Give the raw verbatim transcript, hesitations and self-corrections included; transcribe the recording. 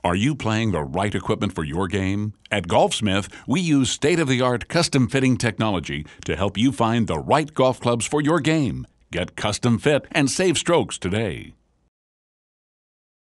Are you playing the right equipment for your game? At Golfsmith, we use state-of-the-art custom fitting technology to help you find the right golf clubs for your game. Get custom fit and save strokes today.